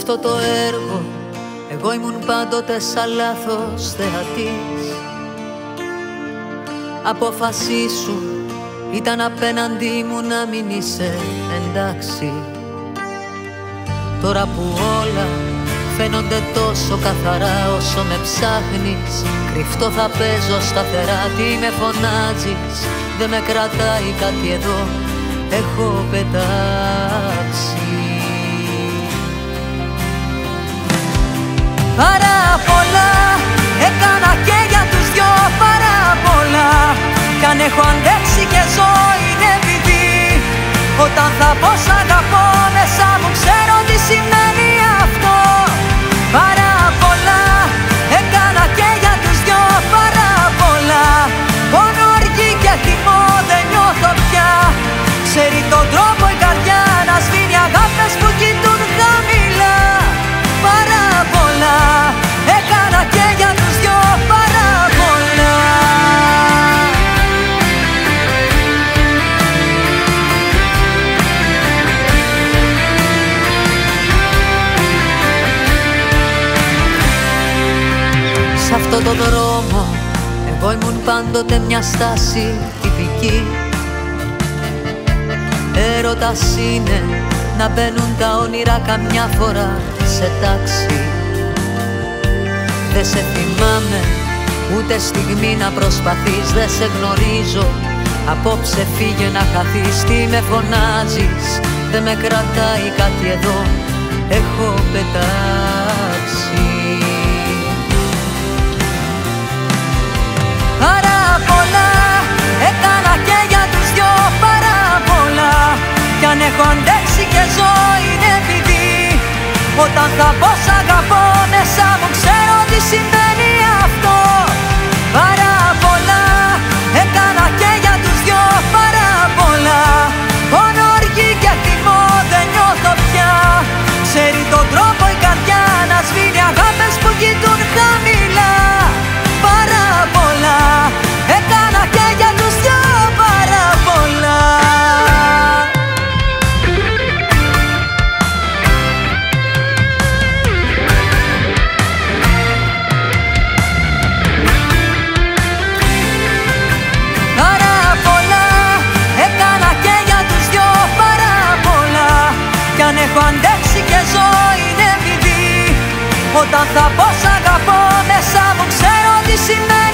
αυτό το έργο εγώ ήμουν πάντοτε σαν λάθος θεατής. Αποφασίσου, ήταν απέναντί μου να μην είσαι εντάξει. Τώρα που όλα φαίνονται τόσο καθαρά, όσο με ψάχνεις κρυφτό θα παίζω σταθερά. Τι με φωνάζεις, δεν με κρατάει κάτι εδώ, έχω πετάξει. Πάρα πολλά έκανα και για τους δυο, πάρα πολλά. Κι αν έχω αντέξει και ζω είναι επειδή όταν θα πω σ' αγαπώ μέσα μου ξέρω τι σημαίνει αυτό. Πάρα πολλά έκανα και για τους δυο, πάρα πολλά. Πόνο, οργή και θυμό δεν νιώθω πια. Ξέρει τον τρόπο η καρδιά να σβήνει αγάπες που κοιτούν χαμηλά. Πάρα πολλά έκανα και για τους δυο, πάρα πολλά. Σ' αυτό το δρόμο εγώ ήμουν πάντοτε μια στάση τυπική. Έρωτας είναι να μπαίνουν τα όνειρα καμιά φορά σε τάξη. Δεν σε θυμάμαι ούτε στιγμή να προσπαθείς, δεν σε γνωρίζω. Απόψε φύγε να χαθείς, τι με φωνάζεις, δεν με κρατάει κάτι εδώ, έχω πετάξει. Πάρα πολλά έκανα και για τους δυο, πάρα πολλά. Κι αν έχω αντέξει και ζω είναι επειδή όταν θα πω σ' αγαπώ μέσα μου ξέρω τι σημαίνει αυτό. Πάρα πολλά έκανα και για τους δυο, πάρα πολλά. Πόνο, οργή και θυμό δεν νιώθω πια. Ξέρει τον τρόπο η καρδιά να σβήνει αγάπες που κοιτούν χαμηλά. Πάρα πολλά έκανα και για τους δυο, πάρα πολλά. Πάρα πολλά έκανα και για τους δυο, πάρα πολλά. Κι αν έχω αντέξει και ζω είναι επειδή όταν θα πω σ' αγαπώ μέσα μου ξέρω τι σημαίνει.